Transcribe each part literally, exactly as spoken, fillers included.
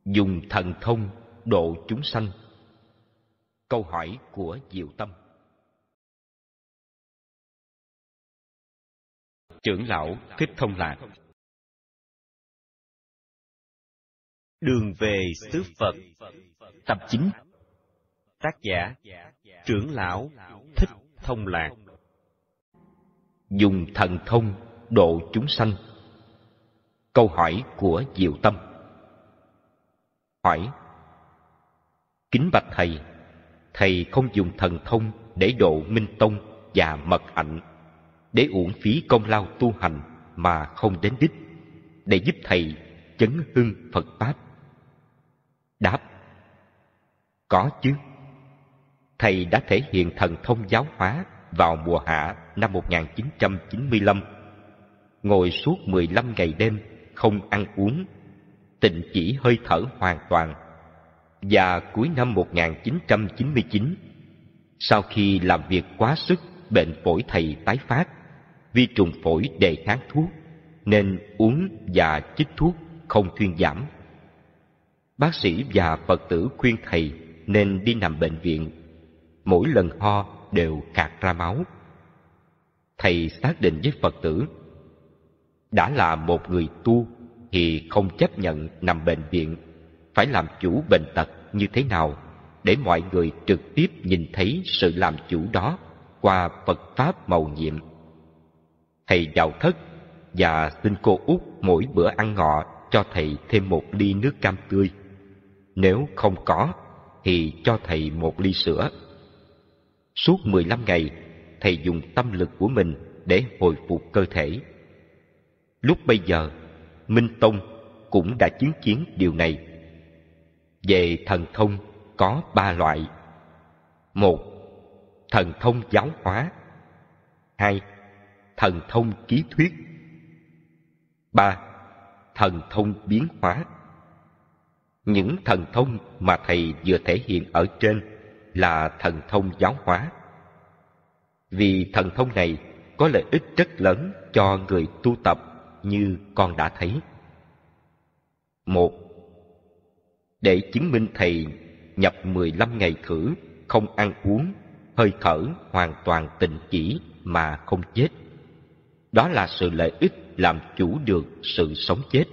Dùng thần thông độ chúng sanh. Câu hỏi của Diệu Tâm. Trưởng lão Thích Thông Lạc. Đường về xứ Phật, tập chín. Tác giả Trưởng lão Thích Thông Lạc. Dùng thần thông độ chúng sanh. Câu hỏi của Diệu Tâm. Hỏi: kính bạch thầy, thầy không dùng thần thông để độ Minh Tông và Mật Hạnh, để uổng phí công lao tu hành mà không đến đích, để giúp thầy chấn hưng Phật Pháp? Đáp: có chứ. Thầy đã thể hiện thần thông giáo hóa vào mùa hạ năm một nghìn chín trăm chín mươi lăm, ngồi suốt mười lăm ngày đêm không ăn uống, tịnh chỉ hơi thở hoàn toàn. Và cuối năm một nghìn chín trăm chín mươi chín, sau khi làm việc quá sức, bệnh phổi thầy tái phát, vi trùng phổi đề kháng thuốc, nên uống và chích thuốc không thuyên giảm. Bác sĩ và Phật tử khuyên thầy nên đi nằm bệnh viện. Mỗi lần ho đều khạc ra máu. Thầy xác định với Phật tử: đã là một người tu thì không chấp nhận nằm bệnh viện, phải làm chủ bệnh tật như thế nào để mọi người trực tiếp nhìn thấy sự làm chủ đó qua Phật Pháp mầu nhiệm. Thầy vào thất và xin cô út mỗi bữa ăn ngọ cho thầy thêm một ly nước cam tươi. Nếu không có thì cho thầy một ly sữa. Suốt mười lăm ngày, thầy dùng tâm lực của mình để hồi phục cơ thể. Lúc bây giờ, Minh Tông cũng đã chứng kiến điều này. Về thần thông có ba loại. Một, thần thông giáo hóa. Hai, thần thông ký thuyết. Ba, thần thông biến hóa. Những thần thông mà thầy vừa thể hiện ở trên là thần thông giáo hóa. Vì thần thông này có lợi ích rất lớn cho người tu tập như con đã thấy. Một, để chứng minh thầy nhập mười lăm ngày thử, không ăn uống, hơi thở hoàn toàn tịnh chỉ mà không chết. Đó là sự lợi ích làm chủ được sự sống chết.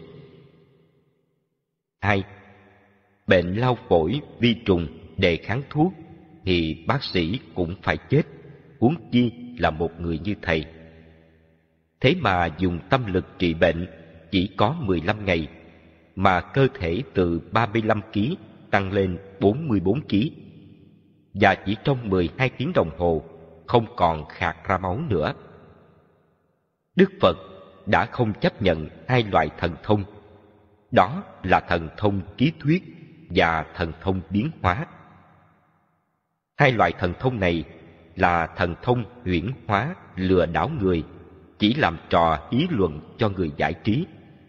Hai, bệnh lao phổi, vi trùng, đề kháng thuốc thì bác sĩ cũng phải chết, huống chi là một người như thầy. Thế mà dùng tâm lực trị bệnh chỉ có mười lăm ngày, mà cơ thể từ ba mươi lăm ki lô gam tăng lên bốn mươi bốn ki lô gam, và chỉ trong mười hai tiếng đồng hồ không còn khạc ra máu nữa. Đức Phật đã không chấp nhận hai loại thần thông, đó là thần thông ký thuyết và thần thông biến hóa. Hai loại thần thông này là thần thông huyễn hóa, lừa đảo người, chỉ làm trò ý luận cho người giải trí.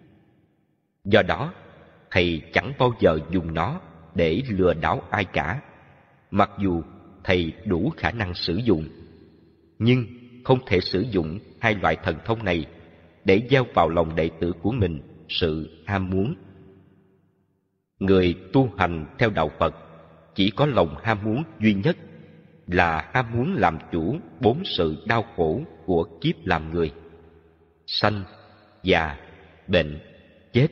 Do đó, thầy chẳng bao giờ dùng nó để lừa đảo ai cả, mặc dù thầy đủ khả năng sử dụng. Nhưng không thể sử dụng hai loại thần thông này để gieo vào lòng đệ tử của mình sự ham muốn. Người tu hành theo đạo Phật chỉ có lòng ham muốn duy nhất, là ham muốn làm chủ bốn sự đau khổ của kiếp làm người: sanh, già, bệnh, chết.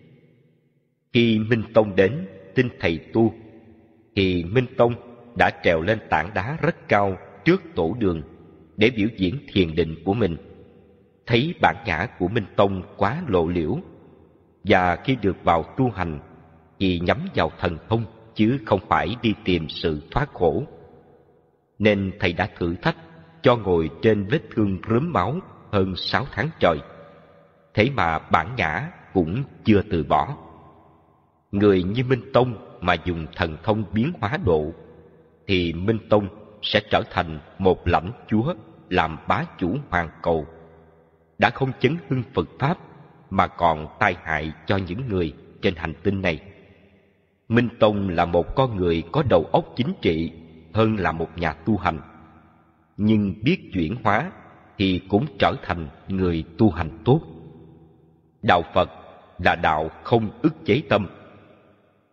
Khi Minh Tông đến tin thầy tu, thì Minh Tông đã trèo lên tảng đá rất cao trước tổ đường để biểu diễn thiền định của mình. Thấy bản ngã của Minh Tông quá lộ liễu, và khi được vào tu hành thì nhắm vào thần thông chứ không phải đi tìm sự thoát khổ, nên thầy đã thử thách cho ngồi trên vết thương rớm máu hơn sáu tháng trời. Thế mà bản ngã cũng chưa từ bỏ. Người như Minh Tông mà dùng thần thông biến hóa độ, thì Minh Tông sẽ trở thành một lãnh chúa làm bá chủ hoàn cầu, đã không chấn hưng Phật Pháp mà còn tai hại cho những người trên hành tinh này. Minh Tông là một con người có đầu óc chính trị hơn là một nhà tu hành, nhưng biết chuyển hóa thì cũng trở thành người tu hành tốt. Đạo Phật là đạo không ức chế tâm.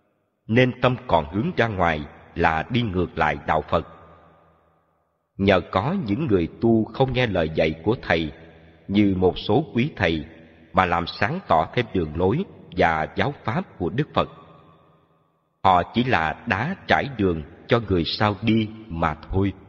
nên tâm còn hướng ra ngoài là đi ngược lại đạo Phật. Nhờ có những người tu không nghe lời dạy của Thầy, như một số quý thầy, mà làm sáng tỏ thêm đường lối và giáo pháp của Đức Phật. Họ chỉ là đá trải đường cho người sau đi mà thôi.